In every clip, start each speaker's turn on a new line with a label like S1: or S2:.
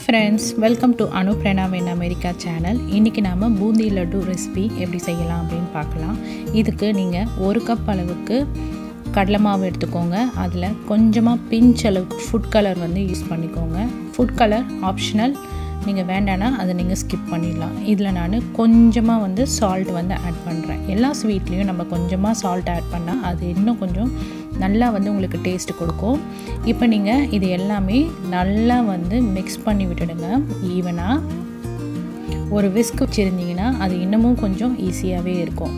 S1: friends, welcome to Pranav in America channel. இன்னைக்கு நாம boondi laddu recipe எப்படி செய்யலாம் அப்படினு பார்க்கலாம். இதுக்கு நீங்க 1 கப் அளவுக்கு கடலை மாவு எடுத்துக்கோங்க. அதுல கொஞ்சமா பிஞ்ச் அளவுக்கு food color வந்து யூஸ் பண்ணிக்கோங்க. Food color optional. நீங்க வேண்டானா அதை நீங்க skip பண்ணிடலாம். இதுல நான் கொஞ்சமா வந்து salt வந்து ஆட் பண்றேன். எல்லா ஸ்வீட்லயும் நம்ம கொஞ்சமா salt ஆட் பண்ணா அது இன்னும் கொஞ்சம் நல்லா வந்து உங்களுக்கு டேஸ்ட் கொடுக்கும். இப்போ நீங்க இது எல்லாமே நல்லா வந்து mix பண்ணி விட்டுடுங்க ஈவனா. ஒரு whisk வச்சிருந்தீங்கன்னா அது இன்னமும் கொஞ்சம் ஈஸியாவே இருக்கும்.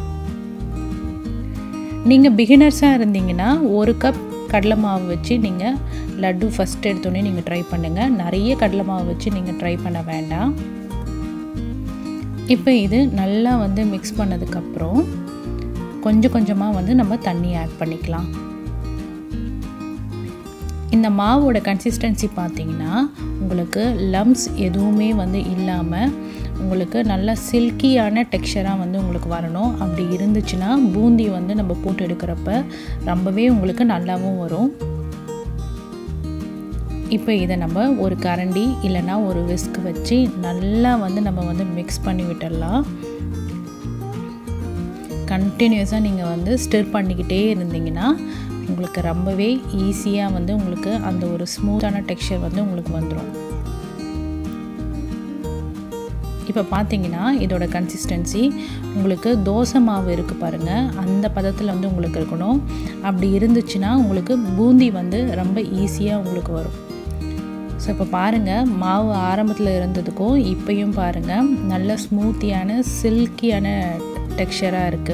S1: நீங்க பிகினர்ஸா இருந்தீங்கன்னா 1 கப் கடலை மாவு வச்சு நீங்க லட்டு ஃபர்ஸ்ட் எடுத்தோனே நீங்க ட்ரை பண்ணுங்க. நிறைய கடலை மாவு வச்சு நீங்க ட்ரை பண்ண வேண்டாம். இப்போ இது நல்லா வந்து mix பண்ணதுக்கு அப்புறம் கொஞ்சம் கொஞ்சமா வந்து நம்ம தண்ணி ஆட் பண்ணிக்கலாம். இந்த மாவோட கன்சிஸ்டன்சி பாத்தீங்கன்னா உங்களுக்கு லம்ப்ஸ் எதுவுமே வந்து இல்லாம உங்களுக்கு நல்ல சில்கியான டெக்ஸ்சரா வந்து உங்களுக்கு வரணும். அப்படி இருந்துச்சுனா பூந்தி வந்து நம்ம போட்டு எடுக்கறப்ப ரொம்பவே உங்களுக்கு நல்லாவும் வரும். இப்போ இத நம்ம ஒரு கரண்டி இல்லனா ஒரு whisk வச்சு நல்லா வந்து நம்ம வந்து mix பண்ணி விட்டறலாம். கண்டினியூஸா நீங்க வந்து ஸ்டிர் பண்ணிக்கிட்டே இருந்தீங்கன்னா உங்களுக்கு ரொம்பவே ஈஸியா வந்து உங்களுக்கு அந்த ஒரு ஸ்மூத்தான டெக்ஸ்சர் வந்து உங்களுக்கு வந்துரும். இப்போ பாத்தீங்கன்னா இதோட கன்சிஸ்டன்சி உங்களுக்கு தோசை மாவு இருக்கு பாருங்க அந்த பதத்துல வந்து உங்களுக்கு இருக்கணும். அப்படி இருந்துச்சுனா உங்களுக்கு பூந்தி வந்து ரொம்ப ஈஸியா உங்களுக்கு வரும். சோ இப்ப பாருங்க மாவு ஆரம்பத்துல இருந்ததுக்கும் இப்பயும் பாருங்க நல்ல ஸ்மூத்தியான சில்கியான டெக்ஸ்சரா இருக்கு.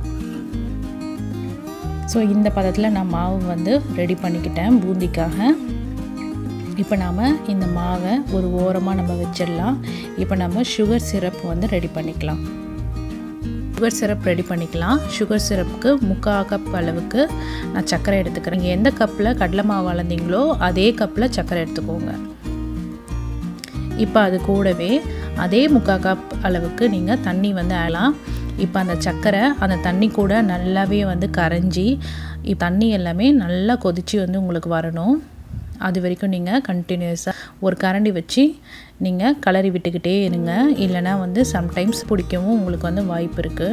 S1: சோ இந்த பதத்துல நான் மாவு வந்து ரெடி பண்ணிக்கிட்டேன் பூந்திக்காக. இப்போ நாம இந்த மாவை ஒரு ஓரமா நம்ம வெச்சிரலாம். இப்போ நாம sugar syrup வந்து ரெடி பண்ணிக்கலாம். sugar syrup ரெடி பண்ணிக்கலாம். sugar syrupக்கு 1/4 கப் அளவுக்கு நான் சர்க்கரை எடுத்துக்கிறேன். நீங்க எந்த கப்ல கடலை மாவு அளந்தீங்களோ அதே கப்ல சர்க்கரை எடுத்துக்கோங்க. இப்போ அது கூடவே அதே 1/4 கப் அளவுக்கு நீங்க தண்ணி வந்து ஆடலாம். இப்போ அந்த சர்க்கரை அந்த தண்ணி கூட நல்லாவே வந்து கரைஞ்சி தண்ணி எல்லாமே நல்லா கொதிச்சு வந்து உங்களுக்கு வரணும். அது வரைக்கும் நீங்க கண்டினியூஸா ஒரு கரண்டி வச்சு நீங்க கலரி விட்டுக்கிட்டே இருங்க. இல்லனா வந்து sometimes பிடிக்கவும் உங்களுக்கு வந்து வாய்ப்பு இருக்கு.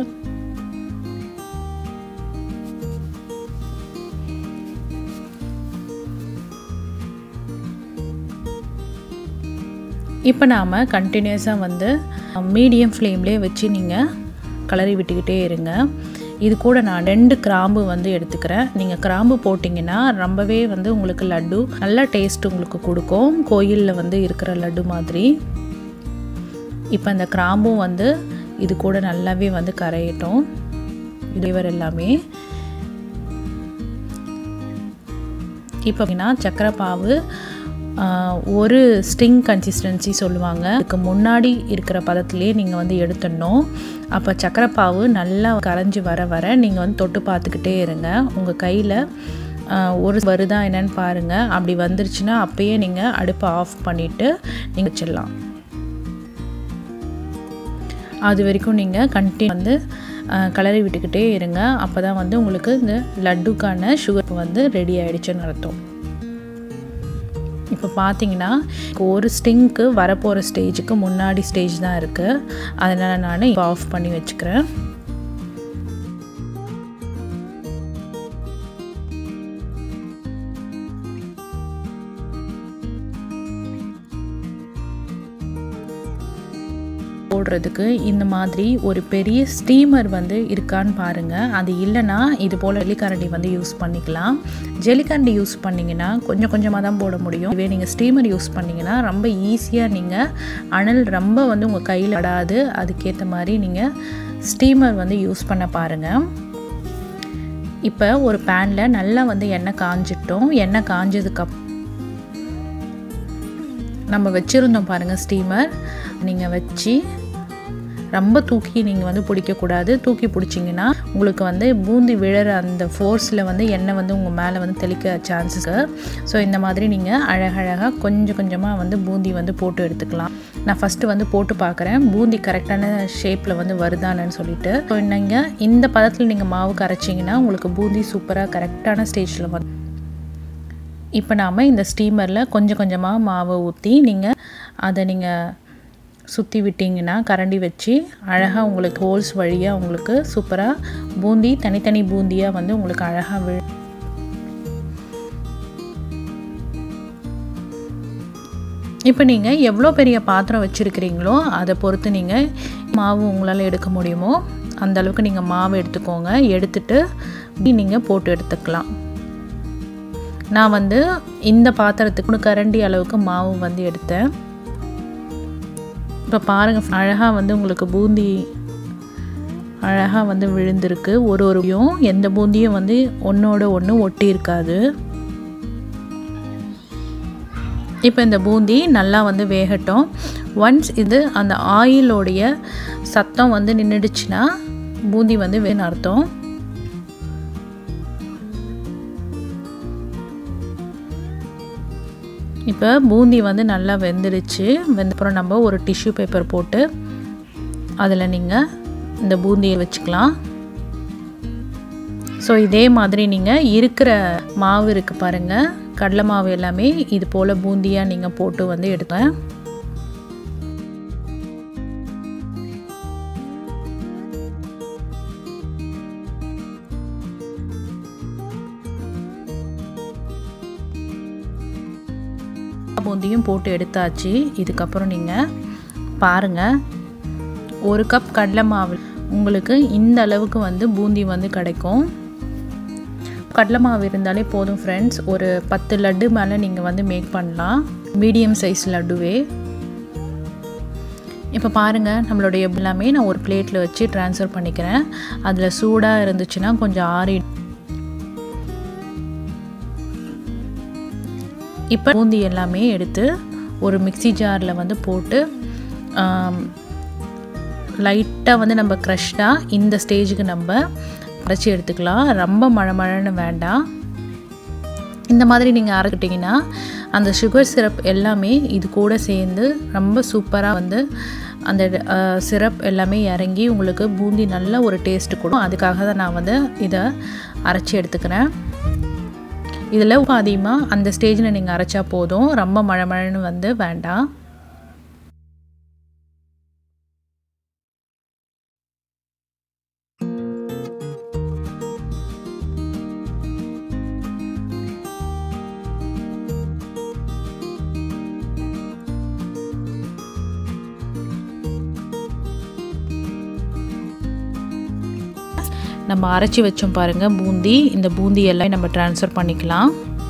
S1: இப்போ நாம கண்டினியூஸா வந்து மீடியம் ஃப்ளேம்லயே வச்சு நீங்க கலரி விட்டுக்கிட்டே இருங்க. இது கூட நான் 2 கிராம்பு வந்து எடுத்துக்கிறேன். நீங்க கிராம்பு போடிங்கனா ரொம்பவே வந்து உங்களுக்கு லட்டு நல்ல டேஸ்ட் உங்களுக்கு கொடுக்கும். கோயில்ல வந்து இருக்கிற லட்டு மாதிரி. இப்போ அந்த கிராம்பும் வந்து இது கூட நல்லாவே வந்து கரையட்டும். ஃப்ளேவர் எல்லாமே. இப்போ நான் சக்கரை பாவு ஒரு ஸ்டிங் கன்சிஸ்டன்சி சொல்லுவாங்க. அதுக்கு முன்னாடி இருக்கிற பதத்திலே நீங்க வந்து எடுத்துறணும். அப்ப சக்கரை பாவு நல்லா கரைஞ்சு வர நீங்க வந்து தொட்டு பார்த்துக்கிட்டே இருங்க. உங்க கையில ஒரு வருதா என்னன்னு பாருங்க. அப்படி வந்துருச்சுனா அப்பவே நீங்க அடுப்பை ஆஃப் பண்ணிட்டு நீங்க வச்சிரலாம். அது வரைக்கும் நீங்க கண்டினியூ வந்து கலரி விட்டுக்கிட்டே இருங்க. அப்பதான் வந்து உங்களுக்கு இந்த லட்டுக்கான சுகர் வந்து ரெடி ஆயிடுச்சுன்னு அர்த்தம். இப்போ பாத்தீங்கன்னா ஒரு ஸ்டிங்க்கு வரப்போற ஸ்டேஜுக்கு முன்னாடி ஸ்டேஜ் தான் இருக்கு. அதனால நான் இப்போ ஆஃப் பண்ணி வெச்சுக்கிறேன். போடுறதுக்கு இந்த மாதிரி ஒரு பெரிய ஸ்டீமர் வந்து இருக்கான்னு பாருங்க. அது இல்லனா இது போல ஜெல்லிகரண்டி வந்து யூஸ் பண்ணிக்கலாம். ஜெல்லிகரண்டி யூஸ் பண்ணீங்கனா கொஞ்சம் கொஞ்சமா தான் போட முடியும். இதுவே நீங்க ஸ்டீமர் யூஸ் பண்ணீங்கனா ரொம்ப ஈஸியா நீங்க அனல் ரொம்ப வந்து உங்க கையில படாது. அதுக்கு ஏத்த மாதிரி நீங்க ஸ்டீமர் வந்து யூஸ் பண்ண பாருங்க. இப்போ ஒரு panல நல்லா வந்து எண்ணெய் காஞ்சிட்டோம். எண்ணெய் காஞ்சதுக்கு நம்ம வெச்சிருந்தோம் பாருங்க ஸ்டீமர். நீங்க வெச்சி ரொம்ப தூக்கி நீங்க வந்து பிடிக்க கூடாது. தூக்கி பிடிச்சீங்கனா உங்களுக்கு வந்து பூந்தி விழற அந்த ஃபோர்ஸ்ல வந்து எண்ணெய் வந்து உங்க மேல வந்து தெளிக்க சான்சஸ். சோ இந்த மாதிரி நீங்க அழகழகா கொஞ்சம் கொஞ்சமா வந்து பூந்தி வந்து போட்டு எடுத்துக்கலாம். நான் ஃபர்ஸ்ட் வந்து போட்டு பார்க்கறேன் பூந்தி கரெக்ட்டான ஷேப்ல வந்து வருதான்னு சொல்லிட்டு. சோ நீங்க இந்த பதத்துல நீங்க மாவு கரைச்சீங்கனா உங்களுக்கு பூந்தி சூப்பரா கரெக்ட்டான ஸ்டேஜ்ல வரும். இப்போ நாம் இந்த ஸ்டீமரில் கொஞ்சம் கொஞ்சமாக மாவை ஊற்றி நீங்கள் சுற்றி விட்டிங்கன்னா கரண்டி வச்சு அழகாக உங்களுக்கு ஹோல்ஸ் வழியாக உங்களுக்கு சூப்பராக பூந்தி தனித்தனி பூந்தியாக வந்து உங்களுக்கு அழகாக இப்போ நீங்கள் எவ்வளோ பெரிய பாத்திரம் வச்சுருக்கிறீங்களோ அதை பொறுத்து நீங்கள் மாவு உங்களால் எடுக்க முடியுமோ அந்தளவுக்கு நீங்கள் மாவு எடுத்துக்கோங்க. எடுத்துட்டு நீங்கள் போட்டு எடுத்துக்கலாம். நான் வந்து இந்த பாத்திரத்துக்கு 1 கரண்டி அளவுக்கு மாவு வந்து எடுத்தேன். இப்போ பாருங்கள் அழகாக வந்து உங்களுக்கு பூந்தி அழகாக வந்து விழுந்திருக்கு. ஒருயும் எந்த பூந்தியும் வந்து ஒன்றோட ஒன்று ஒட்டி இருக்காது. இப்போ இந்த பூந்தி நல்லா வந்து வேகட்டும். ஒன்ஸ் இது அந்த ஆயிலோடைய சத்தம் வந்து நின்றுடுச்சுன்னா பூந்தி வந்து வேணும்னு அர்த்தம். இப்போ பூந்தி வந்து நல்லா வெந்துடுச்சு. வெந்தப்புறம் நம்ம ஒரு டிஷ்யூ பேப்பர் போட்டு அதில் நீங்கள் இந்த பூந்தியை வச்சுக்கலாம். ஸோ இதே மாதிரி நீங்கள் இருக்கிற மாவு இருக்குது பாருங்கள், கடலை மாவு எல்லாமே இது போல் பூந்தியாக நீங்கள் போட்டு வந்து எடுத்தேன். பூந்தியும் போட்டு எடுத்தாச்சு. இதுக்கப்புறம் நீங்கள் பாருங்கள், 1 கப் கடலை மாவு உங்களுக்கு இந்த அளவுக்கு வந்து பூந்தி வந்து கிடைக்கும். கடலை மாவு இருந்தாலே போதும் ஃப்ரெண்ட்ஸ். ஒரு 10 லட்டு மேலே நீங்கள் வந்து மேக் பண்ணலாம், மீடியம் சைஸ் லட்டுவே. இப்போ பாருங்கள், நம்மளுடைய எல்லாமே நான் ஒரு பிளேட்டில் வச்சு ட்ரான்ஸ்ஃபர் பண்ணிக்கிறேன். அதில் சூடாக இருந்துச்சுன்னா கொஞ்சம் ஆறி. இப்போ பூந்தி எல்லாமே எடுத்து ஒரு மிக்ஸி ஜாரில் வந்து போட்டு லைட்டாக வந்து நம்ம க்ரஷ்டாக இந்த ஸ்டேஜுக்கு நம்ம அரைச்சி எடுத்துக்கலாம். ரொம்ப மழன்னு வேண்டாம். இந்த மாதிரி நீங்கள் அரைச்சிட்டிங்கன்னா அந்த சுகர் சிரப் எல்லாமே இது கூட சேர்ந்து ரொம்ப சூப்பராக வந்து அந்த சிரப் எல்லாமே இறங்கி உங்களுக்கு பூந்தி நல்ல ஒரு டேஸ்ட்டு கொடுக்கும். அதுக்காக தான் நான் வந்து இதை அரைச்சி எடுத்துக்கிறேன். இதில் அதிகமாக அந்த ஸ்டேஜில் நீங்கள் அரைச்சா போதும், ரொம்ப மழன்னு வந்து வேண்டாம். நம்ம அரைச்சி வச்சோம் பாருங்கள் பூந்தி, இந்த பூந்தி எல்லாம் நம்ம ட்ரான்ஸ்ஃபர் பண்ணிக்கலாம்.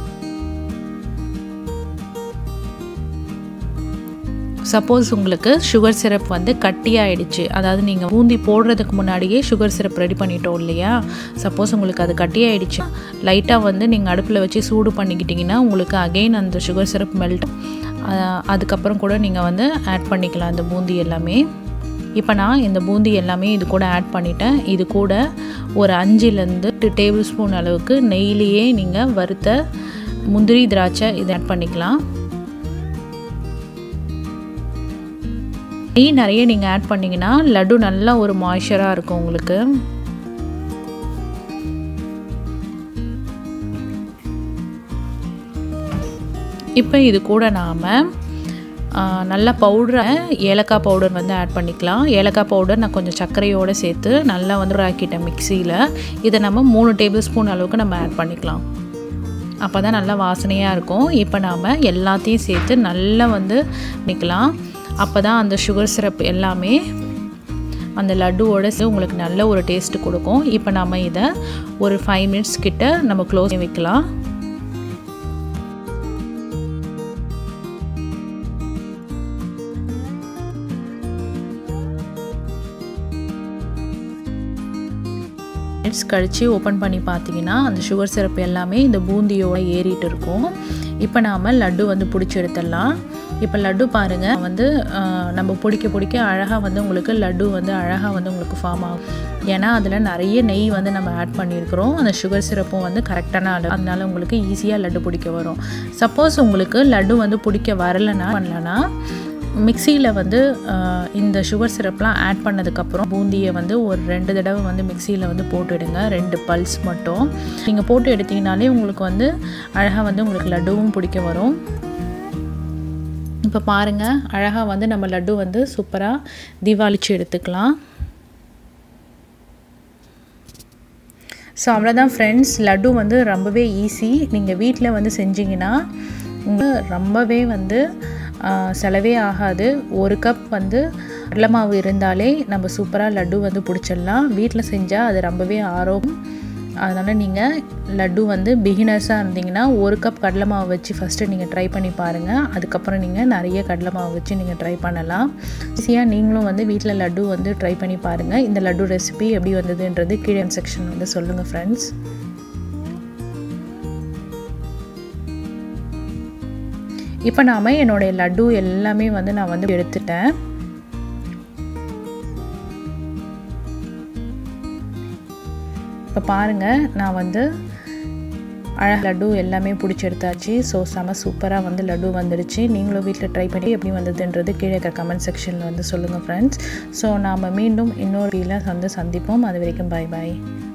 S1: சப்போஸ் உங்களுக்கு சுகர் சிரப் வந்து கட்டியாயிடுச்சு, அதாவது நீங்கள் பூந்தி போடுறதுக்கு முன்னாடியே சுகர் சிரப் ரெடி பண்ணிட்டோம் இல்லையா, சப்போஸ் உங்களுக்கு அது கட்டியாயிடுச்சு, லைட்டாக வந்து நீங்கள் அடுப்பில் வச்சு சூடு பண்ணிக்கிட்டிங்கன்னா உங்களுக்கு அகெயின் அந்த சுகர் சிரப் மெல்ட். அதுக்கப்புறம் கூட நீங்கள் வந்து ஆட் பண்ணிக்கலாம் இந்த பூந்தி எல்லாமே. இப்போ நான் இந்த பூந்தி எல்லாமே இது கூட ஆட் பண்ணிட்டேன். இது கூட ஒரு 5 to 8 டேபிள் ஸ்பூன் அளவுக்கு நெய்யிலேயே நீங்கள் வறுத்த முந்திரி திராட்சை இதை ஆட் பண்ணிக்கலாம். நெய் நிறைய நீங்கள் ஆட் பண்ணிங்கன்னா லட்டு நல்லா ஒரு மாய்ஸ்சராக இருக்கும் உங்களுக்கு. இப்போ இது கூட நாம் நல்ல பவுடரை ஏலக்காய் பவுடர் வந்து ஆட் பண்ணிக்கலாம். ஏலக்காய் பவுடர் நான் கொஞ்சம் சர்க்கரையோடு சேர்த்து நல்லா வந்து ஆக்கிட்டேன் மிக்சியில். இதை நம்ம 3 டேபிள் ஸ்பூன் அளவுக்கு நம்ம ஆட் பண்ணிக்கலாம். அப்போ தான் நல்லா வாசனையாக இருக்கும். இப்போ நாம் எல்லாத்தையும் சேர்த்து நல்லா வந்து நிற்கலாம். அப்போ தான் அந்த சுகர் சிரப் எல்லாமே அந்த லட்டுவோடு உங்களுக்கு நல்ல ஒரு டேஸ்ட்டு கொடுக்கும். இப்போ நம்ம இதை ஒரு 5 மினிட்ஸ் கிட்ட நம்ம க்ளோஸ் வைக்கலாம். மினிட்ஸ் கழித்து ஓப்பன் பண்ணி பார்த்தீங்கன்னா அந்த சுகர் சிரப் எல்லாமே இந்த பூந்தியோட ஏறிட்டு இருக்கும். இப்போ நாம் லட்டு வந்து பிடிச்சி எடுத்துடலாம். இப்போ லட்டு பாருங்கள் வந்து நம்ம பிடிக்க அழகாக வந்து உங்களுக்கு லட்டு வந்து அழகாக வந்து உங்களுக்கு ஃபார்ம் ஆகும். ஏன்னா அதில் நிறைய நெய் வந்து நம்ம ஆட் பண்ணியிருக்கிறோம். அந்த சுகர் சிரப்பும் வந்து கரெக்டான அளவு, அதனால உங்களுக்கு ஈஸியாக லட்டு பிடிக்க வரும். சப்போஸ் உங்களுக்கு லட்டு வந்து பிடிக்க வரலைன்னா பண்ணலன்னா மிக்சியில் வந்து இந்த சுகர் சிரப்லாம் ஆட் பண்ணதுக்கப்புறம் பூந்தியை வந்து ஒரு 2 தடவை வந்து மிக்சியில் வந்து போட்டுடுங்க, 2 பல்ஸ் மட்டும். நீங்கள் போட்டு எடுத்திங்கனாலே உங்களுக்கு வந்து அழகாக வந்து உங்களுக்கு லட்டுவும் பிடிக்க வரும். இப்போ பாருங்கள், அழகாக வந்து நம்ம லட்டு வந்து சூப்பராக தீபாவளிச்சு எடுத்துக்கலாம். ஸோ அவ்வளோதான் ஃப்ரெண்ட்ஸ், லட்டு வந்து ரொம்பவே ஈஸி. நீங்கள் வீட்டில் வந்து செஞ்சிங்கன்னா உங்களுக்கு ரொம்பவே வந்து செலவே ஆகாது. 1 கப் வந்து கடலை மாவு இருந்தாலே நம்ம சூப்பராக லட்டு வந்து பிடிச்சிடலாம். வீட்டில் செஞ்சால் அது ரொம்பவே ஆரோக்கியம். அதனால் நீங்கள் லட்டு வந்து பிகினர்ஸாக இருந்தீங்கன்னா 1 கப் கடலை மாவு வச்சு ஃபஸ்ட்டு நீங்கள் ட்ரை பண்ணி பாருங்கள். அதுக்கப்புறம் நீங்கள் நிறைய கடலை மாவு வச்சு நீங்கள் ட்ரை பண்ணலாம். ஈஸியாக நீங்களும் வந்து வீட்டில் லட்டு வந்து ட்ரை பண்ணி பாருங்கள். இந்த லட்டு ரெசிபி எப்படி வந்ததுன்றது கீழே செக்ஷன் வந்து சொல்லுங்கள் ஃப்ரெண்ட்ஸ். இப்போ நாம் என்னுடைய லட்டு எல்லாமே வந்து நான் வந்து எடுத்துட்டேன். இப்போ பாருங்கள், நான் வந்து அழகாக லட்டு எல்லாமே பிடிச்சி எடுத்தாச்சு. ஸோ செம சூப்பராக வந்து லட்டு வந்துடுச்சு. நீங்களும் வீட்டில் ட்ரை பண்ணி எப்படி வந்ததுன்றது கீழே இருக்கிற கமெண்ட் செக்ஷனில் வந்து சொல்லுங்கள் ஃப்ரெண்ட்ஸ். ஸோ நாம் மீண்டும் இன்னொரு வீடியோவில் வந்து சந்திப்போம். அது வரைக்கும் பாய் பாய்.